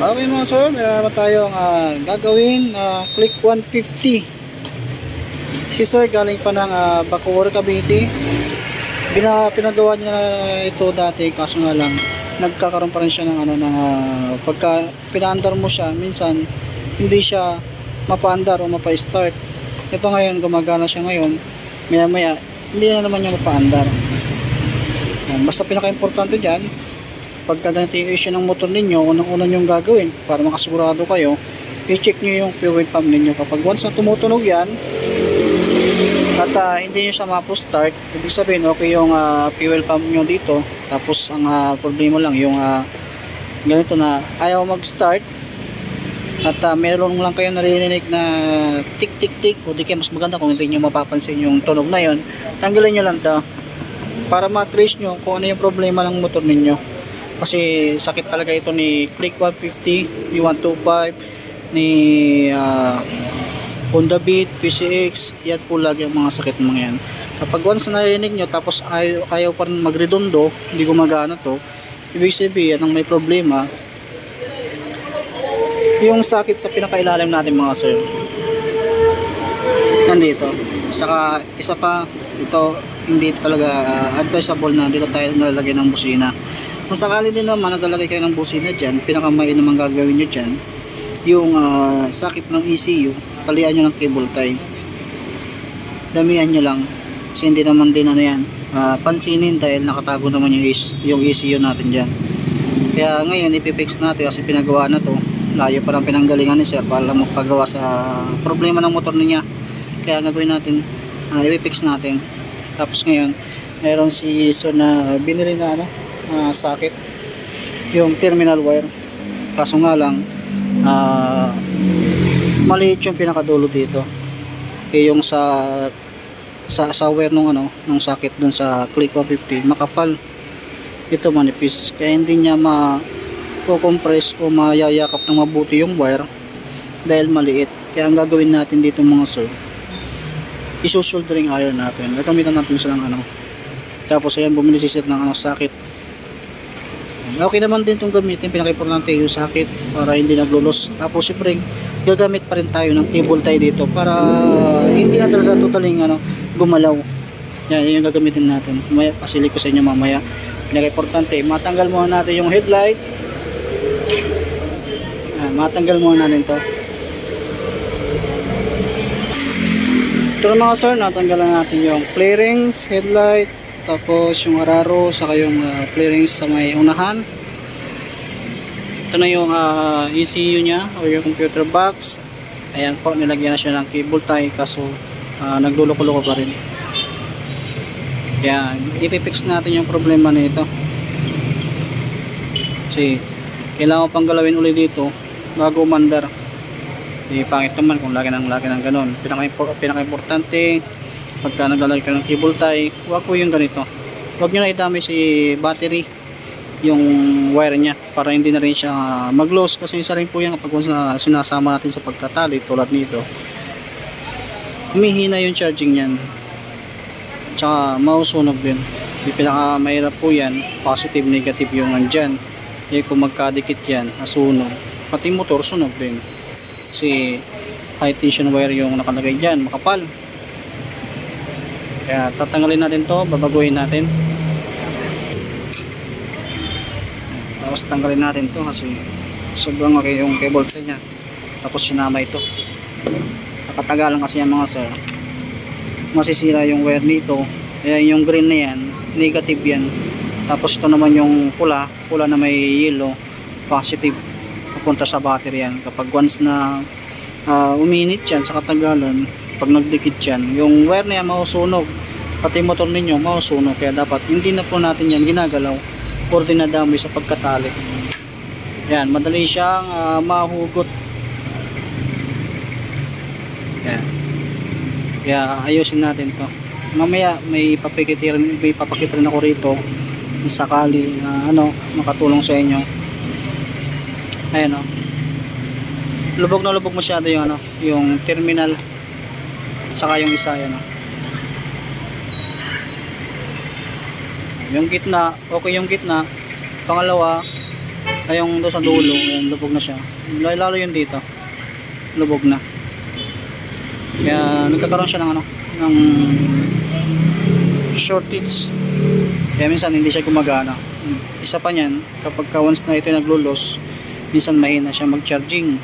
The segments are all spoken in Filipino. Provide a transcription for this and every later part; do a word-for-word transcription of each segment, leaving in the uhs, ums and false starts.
Okay mga sir, meron naman tayong uh, gagawin uh, click one fifty. Si sir galing pa ng uh, Bacoor, Cavite. Bina, pinagawa niya ito dati, kaso nga lang nagkakaroon pa rin siya ng ano, ng, uh, pagka pinaandar mo siya, minsan hindi siya mapaandar o mapa-start. Ito ngayon, gumagana siya ngayon, maya maya hindi na naman niya mapaandar. Yan, basta pinaka-importante dyan, pagka ganito yung issue ng motor ninyo, unang-una nyo gagawin para makasigurado kayo, i-check nyo yung fuel pump ninyo. Kapag once na tumutunog yan at uh, hindi nyo siya mapo-start, ibig sabihin okay yung uh, fuel pump nyo dito. Tapos ang uh, problema lang yung uh, ganito na ayaw mag-start at uh, meron lang kayo naririnig na tik tik tik, o di kayo mas maganda kung hindi nyo mapapansin yung tunog na yon, tanggalin nyo lang to para ma-trace nyo kung ano yung problema ng motor ninyo. Kasi sakit talaga ito ni Click one fifty, ni one twenty-five, ni uh, Honda Beat, P C X. Yan po lagi ang mga sakit mga yan. Kapag once na narinig nyo tapos ayaw, ayaw pa rin magredondo, hindi gumagana to, ibig sabihin ang may problema yung sakit sa pinakailalim natin mga sir. Nandito. Saka isa pa, ito hindi talaga uh, advisable na dito tayo nalalagay ng busina. Kung sakali din naman naglalagay kayo ng busina dyan, pinakamain naman gagawin nyo dyan yung uh, sakit ng E C U, talian nyo ng cable tie, damihan nyo lang kasi hindi naman din ano yan uh, pansinin dahil nakatago naman yung, yung E C U natin dyan. Kaya ngayon ipipix natin kasi pinagawa na to, layo pa ng pinanggalingan ni sir para magpagawa sa problema ng motor niya. Kaya gagawin natin, uh, ipipix natin. Tapos ngayon meron si Iso na binili na ano, Uh, sakit yung terminal wire, kaso nga lang uh, maliit yung pinakadulo dito, eh yung sa sa, sa wire nung ano nung sakit dun sa Click one fifty makapal, ito manipis, kaya hindi niya ma-compress o mayayakap ng mabuti yung wire dahil maliit. Kaya ang gagawin natin dito mga sir, isusoldering iron natin, gagamitan natin sa ng ano, tapos ayan bumili si sir ng ano, sakit. Okay naman din itong gamitin, pinaka-importante yung sakit para hindi naglulos. Tapos siyempre gagamit pa rin tayo ng cable tie dito para hindi na talaga totaling ano, gumalaw. Yan, yun yung gagamitin natin. Mamaya pasili ko sa inyo mamaya. Pinaka-importante, matanggal muna natin yung headlight. Yan, matanggal muna natin to. Ito na mga sir, natanggalan natin yung clearings, headlight, tapos yung araro, saka yung uh, clearings sa may unahan. Ito na yung uh, E C U nya o yung computer box. Ayan po, nilagyan na siya ng cable tie kaso uh, nagluluko-luko pa rin. Ayan, ipipix natin yung problema nito. Kasi kailangan pang galawin ulit dito bago umandar. Hindi pangit naman kung lagi ng lagi ng ganon. Pinaka-importante pagka naglalagay ka ng cable tie, huwag po yung ganito, huwag nyo na idamay si battery yung wire nya para hindi na rin siya mag-loss. Kasi isa rin po yan kapag sinasama natin sa pagkatali tulad nito, humihina yung charging yan, tsaka mausunog din. Yung pinaka mahirap po yan, positive negative yung nandyan, eh kung magkadikit yan, nasunog, pati motor sunog din kasi high tension wire yung nakalagay dyan, makapal. Kaya tatanggalin natin to, babaguhin natin. Tapos tanggalin natin to kasi sobrang okay yung cable tie nya. Tapos sinama ito. Sa katagalan kasi yan mga sir, masisira yung wire nito. Kaya yung green na yan, negative yan. Tapos ito naman yung pula, pula na may yellow, positive, pupunta sa battery yan. Kapag once na uh, uminit yan sa katagalan, pag nagdikit yan, yung wire na yan mausunog, pati motor ninyo mausunog. Kaya dapat hindi na po natin yan ginagalaw or dinadamay sa pagkatali. Yan, madali siyang uh, mahugot. Yan. Kaya ayusin natin to. Mamaya may papakitirin, may papakitirin ako rito sakali na uh, ano, makatulong sa inyo. Ayan o, lubog na lubog masyado yung ano, yung terminal saka yung isa. Yan o, yung gitna okay, yung gitna. Pangalawa ay yung doon sa dulo, ayan, lubog na siya. Lalo yun dito, lubog na. Kaya nagkakaroon siya ng ano, ng shortage. Kaya minsan hindi siya gumagana. Isa pa niyan, kapag ka once na ito naglulos, minsan mahina siya mag-charging.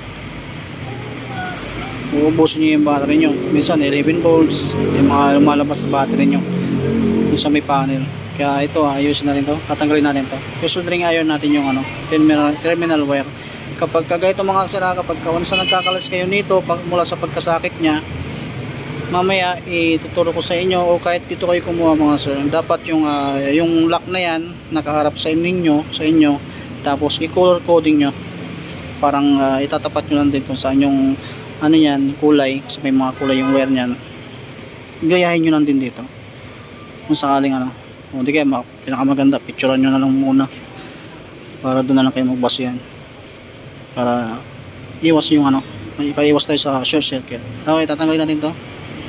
Uubusin niyo yung battery nyo. Minsan eleven volts, yung mga lumalabas sa battery nyo. Yung sa may panel. Kaya ito, ayusin natin to. Tatanggalin natin to. Susoldering iron natin yung ano, terminal, terminal wire. Kapag kagaya mga sira, kapag once na nagkakalas kayo nito pag, mula sa pagkasakit nya, mamaya ituturo ko sa inyo o kahit dito kayo kumuha mga sir, dapat yung uh, yung lock na yan nakaharap sa inyo, sa inyo, tapos i-color coding nyo. Parang uh, itatapat nyo lang din kung saan yung ano yan, kulay, kasi may mga kulay yung wire nyan. Gayahin nyo lang din dito kung sakaling ano, o di kaya pinakamaganda, picturean nyo na lang muna para doon na lang kayo magbasa yan, para iwas yung ano, ipaiwas tayo sa short circuit. Okay, tatanggalin natin to.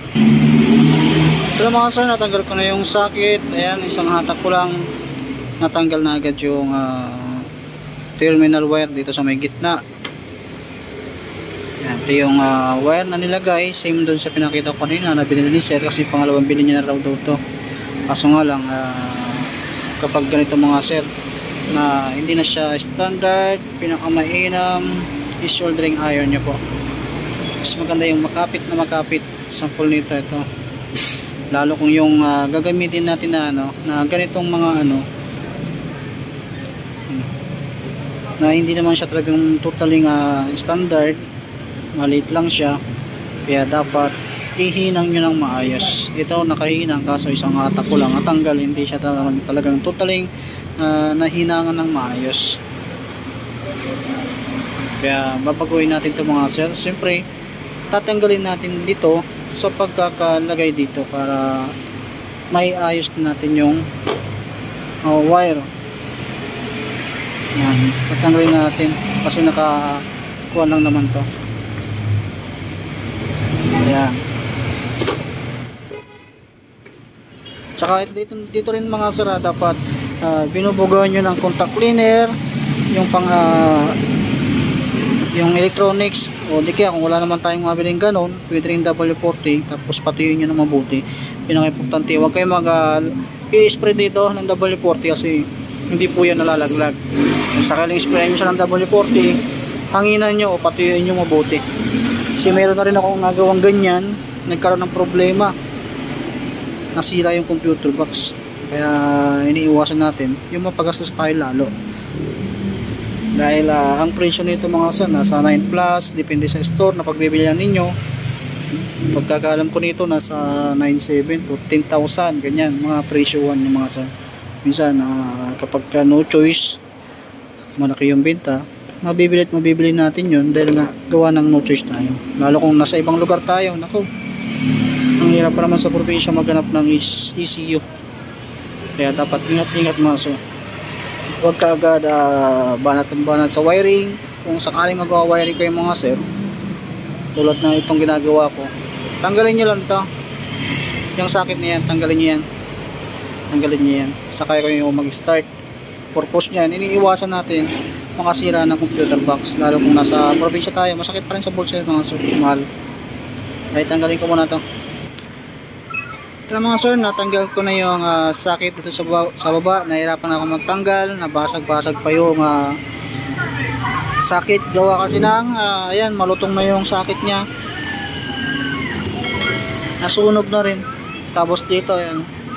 Ito mga sir, natanggal ko na yung socket. Ayan, isang hatak ko lang, natanggal na agad yung uh, terminal wire dito sa may gitna. Ayan, ito yung uh, wire na nilagay, same dun sa pinakita ko kanina na binili ni sir, kasi pangalawang bili niya na raw daw to. Kaso nga lang, uh, kapag ganito mga sir na hindi na siya standard, pinakamainam, i-soldering iron nyo po. Mas maganda yung makapit na makapit. Sample nito ito, lalo kung yung uh, gagamitin natin na ano, na ganitong mga ano, na hindi naman siya talagang totally uh, standard, maliit lang siya, kaya dapat ihinang nyo ng maayos. Ito nakahinang, kaso isang hatak ko lang natanggal, hindi siya talagang, talagang totally uh, nahinangan ng maayos. Kaya babaguhin natin ito mga sir. Siyempre tatanggalin natin dito sa pagkakalagay dito para may ayos natin yung uh, wire. Yan, tatanggalin natin kasi nakakuha lang naman to. Ayan. Tsaka dito, dito rin mga sira, dapat uh, binubugawan nyo ng contact cleaner yung pang uh, yung electronics, o di kaya kung wala naman tayong mabiling ganon, pwede rin W forty, tapos patuyuin nyo ng mabuti. Pinaka-importante, huwag kayo mag uh, i-spray dito ng W forty kasi hindi po yan nalalaglag. Kung sakaling spray nyo siya ng W forty, hanginan nyo o patuyuin nyo mabuti. Kasi meron na rin akong nagawang ganyan, nagkaroon ng problema, nasira yung computer box. Kaya iniiwasan natin yung mapagastos tayo lalo. Dahil uh, ang presyo nito mga sir nasa nine plus, depende sa store na pagbibilihan ninyo. Pagkakaalam ko nito nasa nine seven to ten thousand, ganyan mga presyoan yung mga sir. Minsan uh, kapag ka no choice, malaki yung benta, mabibili at mabibili natin yun dahil nga gawa ng no choice tayo. Lalo kung nasa ibang lugar tayo, naku, ang hirap pa naman sa probinsya maghanap ng E C U. Kaya dapat ingat-ingat mga sir. Huwag ka agad uh, banat-banat sa wiring. Kung sakaling magawa-wiring kayo mga sir, tulad na itong ginagawa ko, tanggalin nyo lang to, yung socket na yan, tanggalin nyo yan, tanggalin nyo yan, saka kayo mag-start. Purpose nyan, iniiwasan natin makasira ng computer box, lalo kung nasa probinsya tayo, masakit pa rin sa bulsa mga sir, mahal. Right, tanggalin ko muna to. Ito mga sir, natanggal ko na yung uh, socket dito sa baba, sa baba. Nahirapan ako magtanggal, nabasag-basag pa yung uh, socket. Gawa kasi ng, uh, ayan, malutong na yung socket nya. Nasunog na rin. Tapos dito, ayan.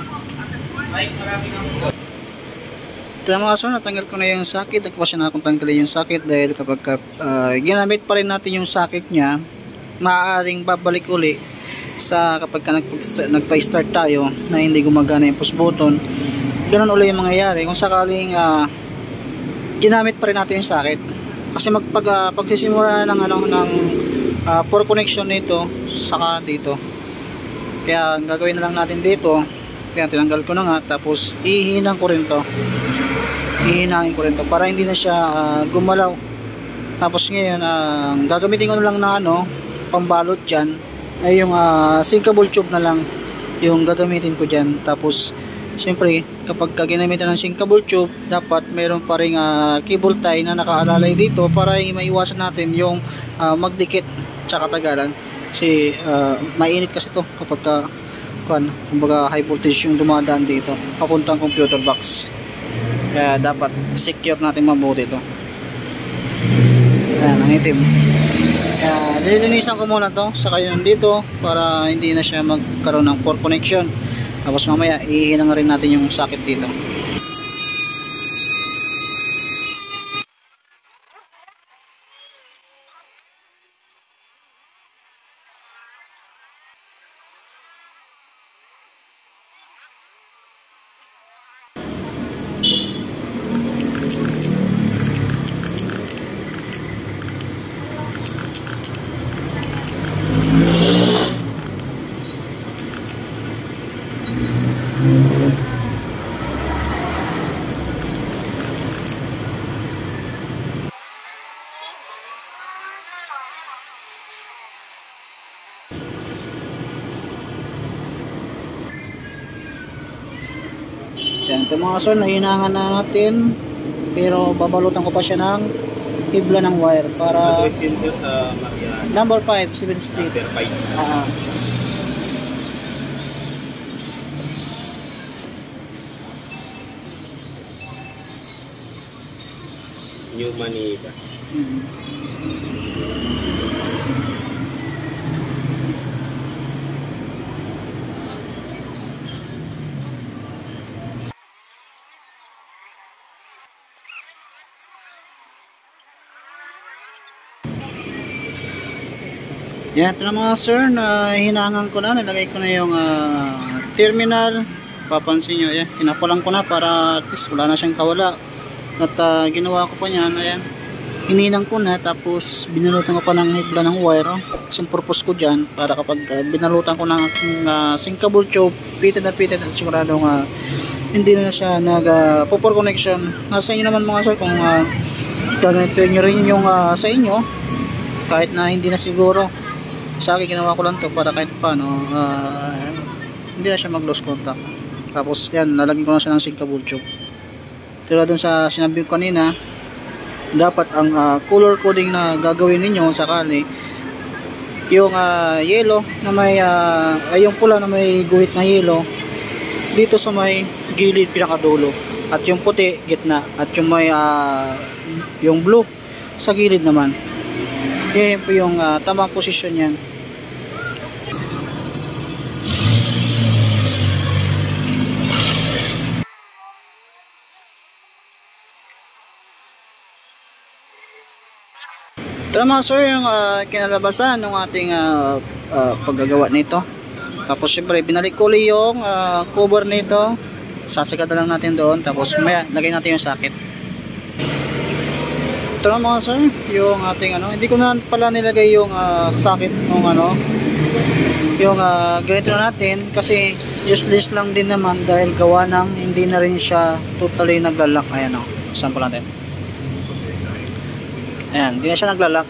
Ito mga sir, natanggal ko na yung socket. Nagpasya na akong tanggalin yung socket dahil kapag uh, ginamit pa rin natin yung socket nya, maaaring babalik uli sa kapag ka nagpa-start tayo na hindi gumagana yung push button. Ganun ulit yung mangyayari kung sakaling uh, ginamit pa rin natin yung socket, kasi magpag uh, pagsisimula ng ano ng uh, for connection nito saka dito. Kaya ang gagawin na lang natin dito, kaya tinanggal ko na nga, tapos ihinang ko rin to, ihinangin ko rin to para hindi na siya uh, gumalaw. Tapos ngayon uh, gagamitin ko na lang na ano pambalot dyan ay yung uh, sinkable tube na lang yung gagamitin ko dyan. Tapos Siyempre, kapag ka ginamitan ng sinkable tube, dapat meron pa ring uh, cable tie na nakaalalay dito para maiwasan natin yung uh, magdikit tsaka tagalan. Kasi uh, mainit kasi to kapag ka, kuan, kumbaga high voltage yung dumadaan dito papuntang computer box. Kaya dapat secure natin mabuti ito. Ayan, ang itim. Kaya lilinisan ko muna to saka yun dito para hindi na siya magkaroon ng poor connection. Tapos mamaya ihinang rin natin yung socket dito. Yan, ito mga sir, nahinangan na natin pero babalutan ko pa siya ng hibla ng wire para number five, seventh Street. Ah, uh, New Manila. hmm. Yan, ito na mga sir, na hinangan ko na, nilagay ko na yung uh, terminal. Papansin nyo, yan, hinapalan ko na para at least wala na siyang kawala. At uh, ginawa ko pa niyan, ayan, hininang ko na, tapos binalutan ko pa ng hibla ng wire. Oh. Kasi yung purpose ko dyan, para kapag uh, binalutan ko ng uh, sinkable tube, fitted na fitted at siguradong uh, hindi na siya nag uh, proper connection. Nasa inyo naman mga sir kung uh, gagawin nyo rin yung uh, sa inyo, kahit na hindi na siguro. Sa akin ginawa ko lang to para kahit paano uh, hindi na siya mag loss contact. Tapos yan, lalagyan ko na siya ng sinkable tube. Tulad dun sa sinabi ko kanina, dapat ang uh, color coding na gagawin ninyo sakali yung uh, yellow na may uh, ay yung pula na may guhit na yellow dito sa may gilid pinakadulo, at yung puti gitna, at yung may uh, yung blue sa gilid naman. Yan po yung uh, tamang posisyon yan. Ito na mga sir yung uh, kinalabasan ng ating uh, uh, paggagawa nito. Tapos syempre binalik ko ulit yung uh, cover nito. Sasikat na lang natin doon. Tapos maya lagay natin yung socket. Ito na mga sir yung ating ano, hindi ko na pala nilagay yung uh, socket ng ano, yung uh, ganito na natin kasi useless lang din naman dahil gawa ng hindi na rin siya totally naglalak. Ayan o, sample natin. Ayan, hindi na siya naglalak,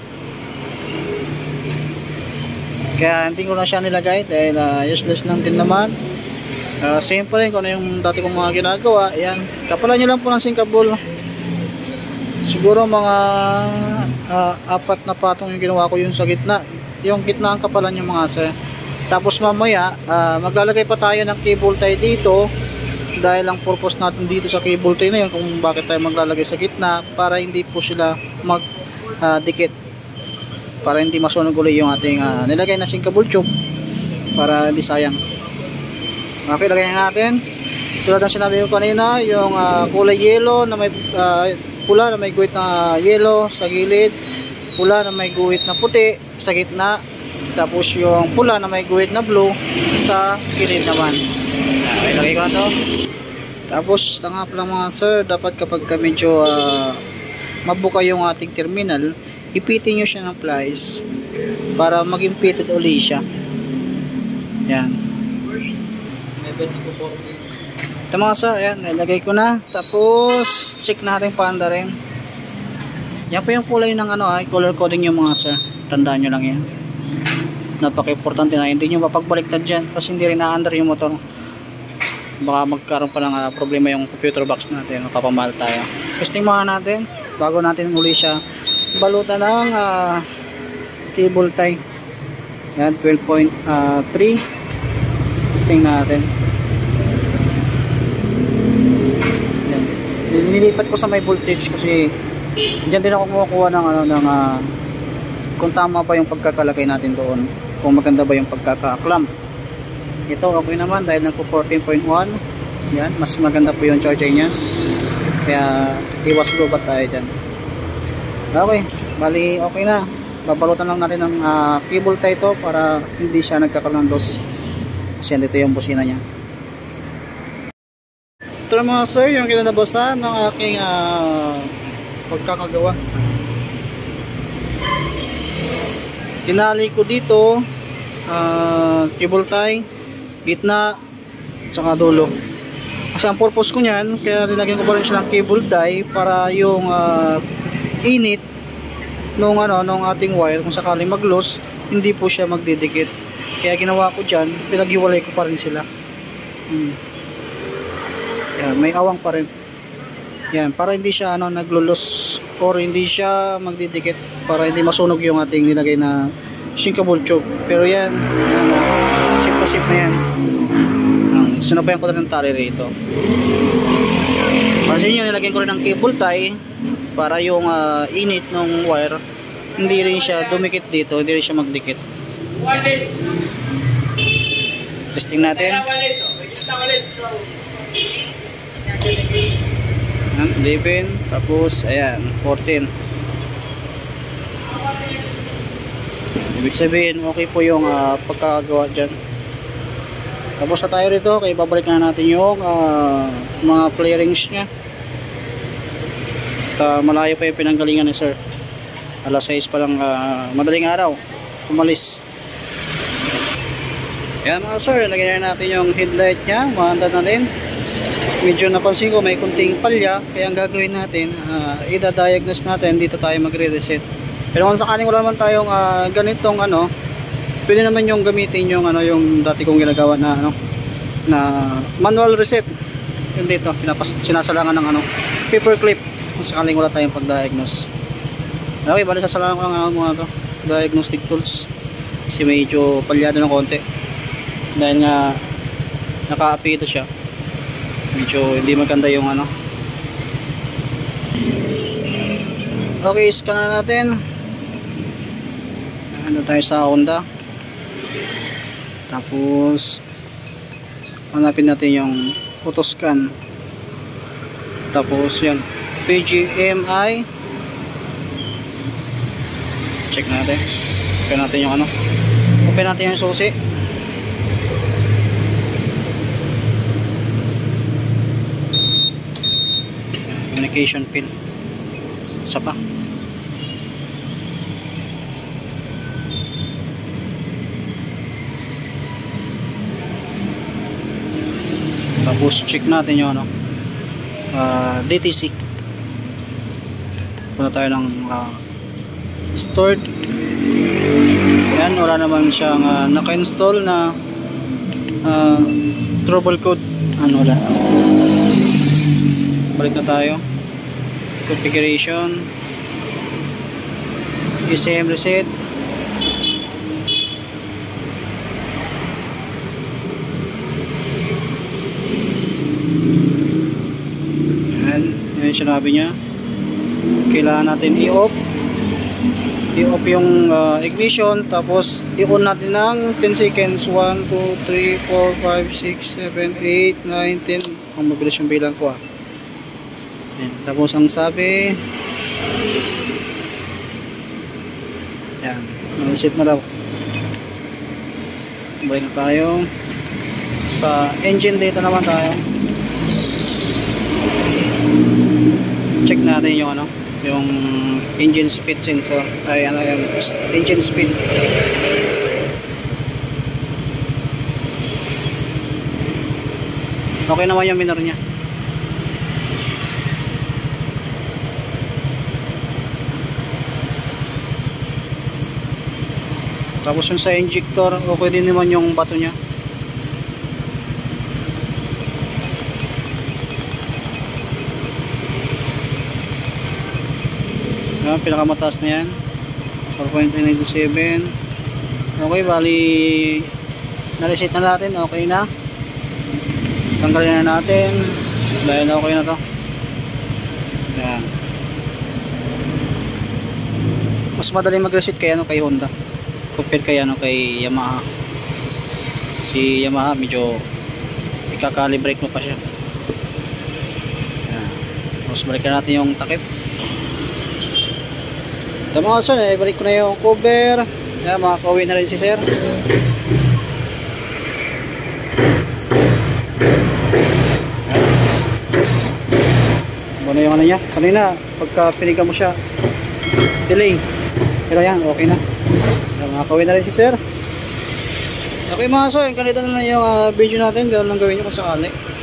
kaya hindi ko na siya nilagay dahil uh, useless lang din naman. Uh, simple kung ano yung dati kong mga ginagawa. Ayan, kapalan nyo lang po ng sinkable. Siguro mga uh, apat na patong yung ginawa ko, yung sa gitna, yung gitna ang kapalan yung mga sir. Tapos mamaya uh, maglalagay pa tayo ng cable tie dito dahil ang purpose natin dito sa cable tie na yun kung bakit tayo maglalagay sa gitna, para hindi po sila mag uh, dikit, para hindi masunog ulit yung ating uh, nilagay na sinkable tube, para hindi sayang. Okay, lagay natin tulad ng sinabi ko kanina, yung uh, kulay yellow na may uh, pula na may guhit na yellow sa gilid, pula na may guhit na puti sa gitna, tapos yung pula na may guhit na blue sa gilid naman. Okay, lagay ko na to. Tapos sa nga pala mga sir, dapat kapag ka medyo uh, mabuka yung ating terminal, ipitin nyo siya ng plies para maging fitted uli siya. Yan. Ito mga sir, ayan, nilagay ko na. Tapos check natin paanda rin. Yan po yung kulay ng ano, ay color coding yung mga sir. Tandaan nyo lang yan. Napaka-importante na hindi nyo mapagbaliktad dyan kasi hindi rin na-under yung motor. baka magkaroon pa ng uh, problema yung computer box natin, mapapamahal tayo. Testing muna natin bago natin uli siya balutan ng uh, cable tie. Yan, twelve point three. Testing natin. Yan. Nilipat ko sa may voltage kasi diyan din ako kumukuha ng ano ng uh, kung tama ba yung pagkakalagay natin doon, kung maganda ba yung pagkaka-clamp. Ito okay naman dahil nagpo fourteen point one. Yan, mas maganda po yung charger niya. Kaya iwas lubat tayo dyan. Okay, bali okay na. Babalutan lang natin ng uh, cable tie ito para hindi siya nagkakaroon ng loss. Kasi dito yung busina niya. Ito mga sir, yung kinalabasan ng aking uh, pagkakagawa. Tinali ko dito uh, cable tie, gitna, saka dulo. Kasi ang purpose ko niyan, kaya nilagyan ko pa rin siya ng cable tie para yung uh, init nung ano nung ating wire kung sakaling mag-loss, hindi po siya magdidikit. Kaya ginawa ko diyan, pinaghiwalay ko pa rin sila. Hmm. Yan, may awang pa rin. Yan, para hindi siya ano naglo-loss or hindi siya magdidikit, para hindi masunog yung ating nilagay na shinkable tube. Pero yan, ano, sip na sip na yan. Um, sinabayan ko na ng tali rito. Kasi yun, nilagyan ko rin ng cable tie para yung uh, init ng wire hindi rin siya dumikit dito, hindi rin siya magdikit. Testing natin. eleven, tapos ayan, fourteen. Ibig sabihin okay po yung uh, pagkakagawa dyan. Tapos na tayo rito, kaya babalik na natin yung uh, mga flarings nya. Uh, malayo pa yung pinanggalingan ni sir. Alas sais pa lang, uh, madaling araw umalis. Yan mga sir, lagyan na natin yung headlight nya. Mahanda na rin. Medyo napansin ko may kunting palya, kaya ang gagawin natin, uh, i-diagnose natin, dito tayo magre-reset. Pero kung sakaling wala naman tayong uh, ganitong ano, pwede naman yung gamitin yung ano, yung dati kong ginagawa na ano, na manual reset. Yung dito, pinapas sinasalangan ng ano, paper clip. Kung sakaling wala tayong pag-diagnose. Okay, bali sasalangan ko lang ang mga to, diagnostic tools. Kasi medyo palyado ng konti. Dahil nga naka-apito siya. Medyo hindi maganda yung ano. Okay, scan na natin. Ano tayo sa Honda. Tapos hanapin natin yung photo scan. Tapos yan, P G M I. Check natin. Open natin yung ano. Open natin yung susi. Communication pin. Isa pa. Tapos check natin yung ano, uh, D T C. Punta tayo ng uh, stored. Yan, wala naman siyang uh, naka-install na uh, trouble code. Ano, wala. Balik na tayo. Configuration, E C M reset. Yan, yan yung sinabi niya. Kailangan natin i-off i-off yung uh, ignition, tapos i-on natin ng ten seconds. One, two, three, four, five, six, seven, eight, nine, ten. Ang mabilis yung bilang ko ah. Yan. Tapos ang sabi, yan, reset na daw. Balik na tayo sa engine data naman tayo. Check natin yung ano, yung engine speed sensor. Ay ano yung engine speed. Okay naman yung minor nya. Tapos yung sa injector, okay din naman yung bato nya. Yan, pinakamataas na yan. four point nine seven. Okay, bali na-reset na natin. Okay na. Tanggalin na natin dahil okay na to. Yan. Mas madali mag-reset kay ano, kay Honda compare kay ano, kay Yamaha. Si Yamaha medyo ikakalibrate mo pa siya. Yan. Tapos balikan natin yung takip. Ito mga son, eh, balik ko na yung cover. Yan, makakauwi na rin si sir. Ano yung ano niya? Kanina, pagka piniga mo siya, delay. Pero yan, okay na. Yan, makakauwi na rin si sir. Okay mga son, ganito na lang yung uh, video natin. Ganoon lang gawin nyo kung sakali.